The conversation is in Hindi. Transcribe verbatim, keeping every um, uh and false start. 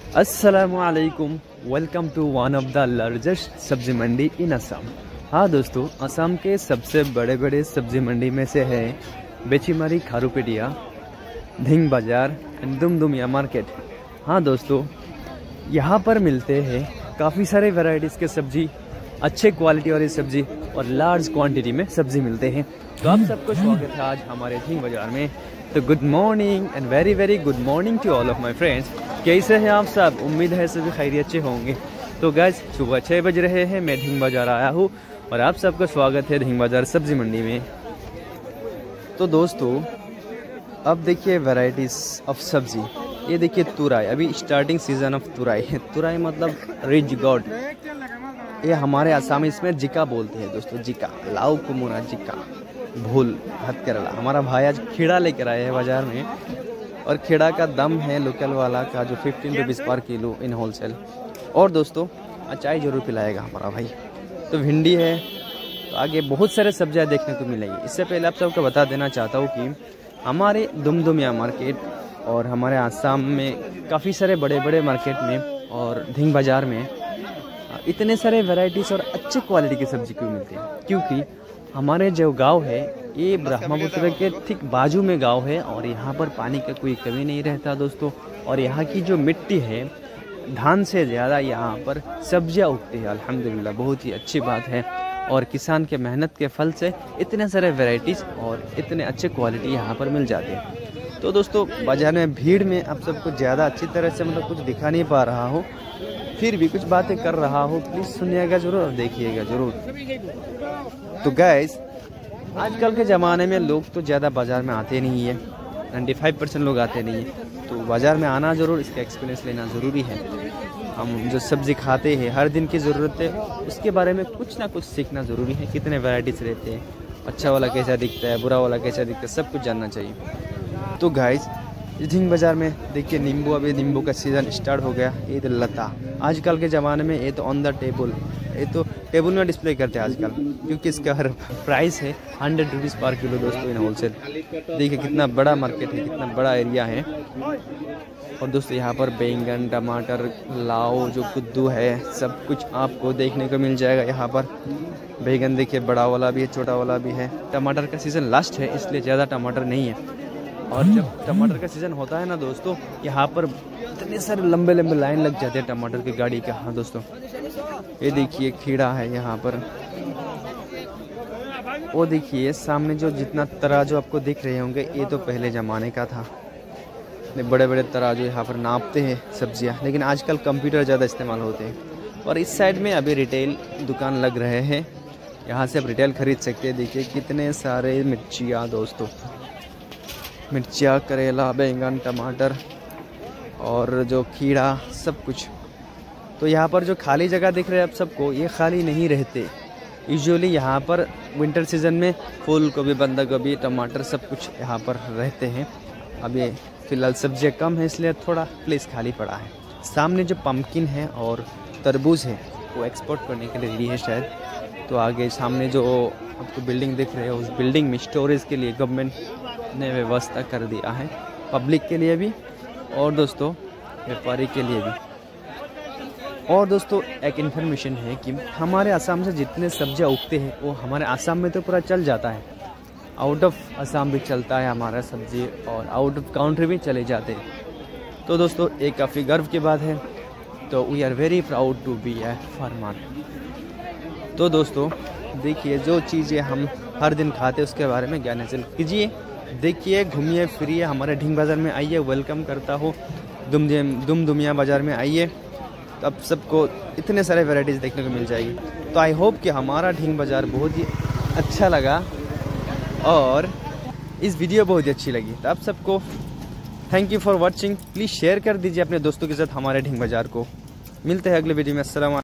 अस्सलामुअलैकुम, welcome to one of the largest sabzi mandi इन असम। हाँ दोस्तों, असम के सबसे बड़े बड़े सब्जी मंडी में से है बेचीमारी खारूपेडिया, ढींग बाज़ार एंड दुमदुमिया मार्केट। हाँ दोस्तों, यहाँ पर मिलते हैं काफ़ी सारे वैरायटीज़ के सब्जी, अच्छे क्वालिटी वाली सब्जी और लार्ज क्वांटिटी में सब्जी मिलते हैं। तो आप सबको स्वागत है आज हमारे ढींग बाज़ार में। तो good morning and very very good morning to all of my friends. कैसे हैं आप सब? उम्मीद है सभी खैरियत से होंगे। तो गाइस, सुबह छः बज रहे हैं, मैं ढींग बाज़ार आया हूँ और आप सबका स्वागत है ढींग बाज़ार सब्जी मंडी में। तो दोस्तों, अब देखिए वैरायटीज़ ऑफ सब्जी। ये देखिए तुराई, अभी स्टार्टिंग सीजन ऑफ तुराई है। तुराई मतलब रिच गॉड, ये हमारे आसाम इसमें जिका बोलते हैं दोस्तों। जिका, लाउ कुमुरा जिका, भूल हथ केरला। हमारा भाई आज खीड़ा लेकर आए हैं बाज़ार में, और खीड़ा का दम है लोकल वाला का जो fifteen rupees per kilo in wholesale. और दोस्तों, अचाई जरूर पिलाएगा हमारा भाई। तो भिंडी है, तो आगे बहुत सारे सब्जियां देखने को मिलेंगी। इससे पहले आप सबको बता देना चाहता हूँ कि हमारे दुमदुमिया मार्केट और हमारे आसाम में काफ़ी सारे बड़े बड़े मार्केट में और ढींग बाज़ार में इतने सारे वैरायटीज़ और अच्छे क्वालिटी की सब्जी क्यों मिलती है? क्योंकि हमारे जो गांव है ये ब्रह्मपुत्र के ठीक बाजू में गांव है, और यहाँ पर पानी का कोई कमी नहीं रहता दोस्तों। और यहाँ की जो मिट्टी है, धान से ज़्यादा यहाँ पर सब्जियाँ उगती है अल्हम्दुलिल्लाह। बहुत ही अच्छी बात है, और किसान के मेहनत के फल से इतने सारे वैरायटीज़ और इतने अच्छे क्वालिटी यहाँ पर मिल जाते हैं। तो दोस्तों, बाज़ार में भीड़ में आप सबको ज़्यादा अच्छी तरह से मतलब कुछ दिखा नहीं पा रहा हो, फिर भी कुछ बातें कर रहा हो, प्लीज़ सुनिएगा ज़रूर और देखिएगा ज़रूर। तो गाइस, आजकल के ज़माने में लोग तो ज़्यादा बाज़ार में आते नहीं है, पचानवे परसेंट लोग आते नहीं है। तो बाज़ार में आना ज़रूर, इसका एक्सपीरियंस लेना ज़रूरी है। हम जो सब्ज़ी खाते हैं, हर दिन की ज़रूरत है, उसके बारे में कुछ ना कुछ सीखना ज़रूरी है। कितने वैरायटीज़ रहते हैं, अच्छा वाला कैसा दिखता है, बुरा वाला कैसा दिखता है, सब कुछ जानना चाहिए। तो गाइस, ढींग बाज़ार में देखिए नींबू, अभी नींबू का सीज़न स्टार्ट हो गया। ये तो लता, आजकल के ज़माने में ये तो ऑन द टेबल, ये तो टेबल में डिस्प्ले करते हैं आजकल, क्योंकि इसका हर प्राइस है हंड्रेड रुपीज़ पर किलो दोस्तों इन होलसेल। देखिए कितना बड़ा मार्केट है, कितना बड़ा एरिया है। और दोस्तों, यहाँ पर बैंगन, टमाटर, लाव, जो कद्दू है, सब कुछ आपको देखने को मिल जाएगा यहाँ पर। बैंगन देखिए, बड़ा वाला भी है, छोटा वाला भी है। टमाटर का सीज़न लास्ट है, इसलिए ज़्यादा टमाटर नहीं है। और जब टमाटर का सीज़न होता है ना दोस्तों, यहाँ पर इतने सारे लंबे लंबे लाइन लग जाते हैं टमाटर की गाड़ी का। हाँ दोस्तों, ये देखिए खीरा है यहाँ पर। वो देखिए सामने जो जितना तराजू आपको दिख रहे होंगे, ये तो पहले ज़माने का था। बड़े बड़े तराजू यहाँ पर नापते हैं सब्जियाँ, लेकिन आजकल कंप्यूटर ज़्यादा इस्तेमाल होते हैं। और इस साइड में अभी रिटेल दुकान लग रहे हैं, यहाँ से आप रिटेल खरीद सकते हैं। देखिए कितने सारे मिर्चियाँ दोस्तों, मिर्चियाँ, करेला, बैंगन, टमाटर और जो खीरा, सब कुछ। तो यहाँ पर जो खाली जगह दिख रहे हैं आप सबको, ये खाली नहीं रहते। यूजुअली यहाँ पर विंटर सीजन में फूल गोभी, बंदा गोभी, टमाटर सब कुछ यहाँ पर रहते हैं। अभी फ़िलहाल सब्जियाँ कम है, इसलिए थोड़ा प्लेस खाली पड़ा है। सामने जो पम्पकिन है और तरबूज है, वो एक्सपोर्ट करने के लिए रेडी है शायद। तो आगे सामने जो आपको बिल्डिंग दिख रही है, उस बिल्डिंग में स्टोरेज के लिए गवर्नमेंट ने व्यवस्था कर दिया है, पब्लिक के लिए भी और दोस्तों व्यापारी के लिए भी। और दोस्तों, एक इन्फॉर्मेशन है कि हमारे आसाम से जितने सब्जियां उगते हैं, वो हमारे आसाम में तो पूरा चल जाता है, आउट ऑफ आसाम भी चलता है हमारा सब्जी, और आउट ऑफ काउंट्री भी चले जाते हैं। तो दोस्तों, एक काफ़ी गर्व की बात है। तो we are very proud to be a farmer. तो दोस्तों देखिए, जो चीज़ें हम हर दिन खाते हैं उसके बारे में ज्ञान हासिल कीजिए, देखिए, घूमिए फिरिए, हमारे ढींग बाज़ार में आइए। वेलकम करता हूँ दुम दुमदुमिया बाज़ार में आइए, तब सबको इतने सारे वैरायटीज़ देखने को मिल जाएगी। तो आई होप कि हमारा ढींग बाज़ार बहुत ही अच्छा लगा और इस वीडियो बहुत ही अच्छी लगी। तो आप सबको thank you for watching. Please share कर दीजिए अपने दोस्तों के साथ हमारे ढींग बाज़ार को। मिलते हैं अगले वीडियो में। अस्सलाम।